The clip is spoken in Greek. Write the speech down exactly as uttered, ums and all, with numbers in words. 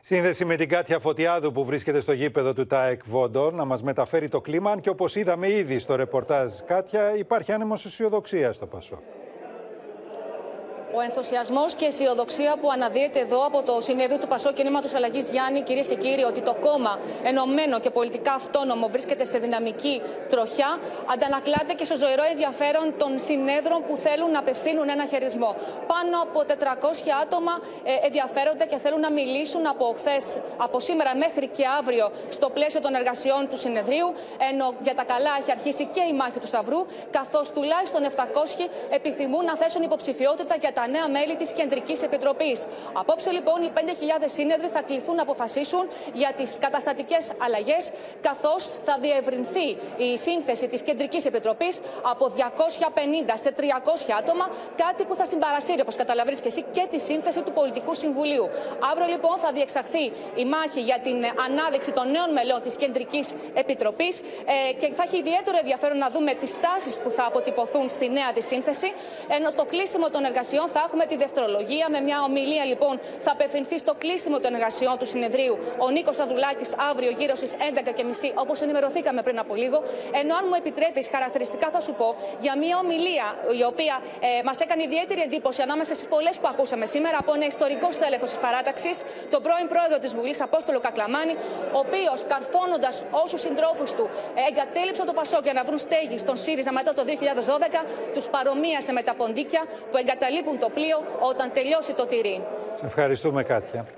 Σύνδεση με την Κάτια Φωτιάδου που βρίσκεται στο γήπεδο του ΤΑΕΚ Βόντορ να μας μεταφέρει το κλίμα. Αν και όπως είδαμε ήδη στο ρεπορτάζ, Κάτια, υπάρχει άνεμος αισιοδοξία στο Πασόκ. Ο ενθουσιασμός και η αισιοδοξία που αναδύεται εδώ από το συνέδριο του Πασόκ Κινήματος Αλλαγής Γιάννη, κυρίες και κύριοι, ότι το κόμμα ενωμένο και πολιτικά αυτόνομο βρίσκεται σε δυναμική τροχιά, αντανακλάται και στο ζωηρό ενδιαφέρον των συνέδρων που θέλουν να απευθύνουν ένα χαιρισμό. Πάνω από τετρακόσια άτομα ενδιαφέρονται και θέλουν να μιλήσουν από χθες, από σήμερα μέχρι και αύριο, στο πλαίσιο των εργασιών του συνεδρίου, ενώ για τα καλά έχει αρχίσει και η μάχη του Σταυρού, καθώς τουλάχιστον επτακόσιοι επιθυμούν να θέσουν υποψηφιότητα για τα νέα μέλη της Κεντρικής Επιτροπής. Απόψε λοιπόν οι πέντε χιλιάδες σύνεδροι θα κληθούν να αποφασίσουν για τις καταστατικές αλλαγές, καθώς θα διευρυνθεί η σύνθεση της Κεντρικής Επιτροπής από διακόσια πενήντα σε τριακόσια άτομα, κάτι που θα συμπαρασύρει, όπως καταλαβαίνεις και εσύ, και τη σύνθεση του Πολιτικού Συμβουλίου. Αύριο λοιπόν θα διεξαχθεί η μάχη για την ανάδειξη των νέων μελών της Κεντρικής Επιτροπής ε, και θα έχει ιδιαίτερο ενδιαφέρον να δούμε τις τάσεις που θα αποτυπωθούν στη νέα της σύνθεση, ενώ στο κλείσιμο των εργασιών θα έχουμε τη δευτερολογία. Με μια ομιλία λοιπόν θα απευθυνθεί στο κλείσιμο των εργασιών του συνεδρίου ο Νίκος Αδουλάκης αύριο γύρω στις έντεκα και μισή, όπως ενημερωθήκαμε πριν από λίγο. Ενώ αν μου επιτρέπεις, χαρακτηριστικά θα σου πω για μια ομιλία η οποία ε, μας έκανε ιδιαίτερη εντύπωση ανάμεσα στις πολλές που ακούσαμε σήμερα από ένα ιστορικό στέλεχος της παράταξης, τον πρώην πρόεδρο της Βουλής, Απόστολο Κακλαμάνη, ο οποίος καρφώνοντας όσους συντρόφους του ε, εγκατέλειψαν το Πασόκ για να βρουν στέγη στον ΣΥΡΙΖΑ μετά το δύο χιλιάδες δώδεκα, τους παρομοίασε με τα ποντίκια που εγκαταλείπουν το πλοίο όταν τελειώσει το τυρί. Σε ευχαριστούμε, Κάτια.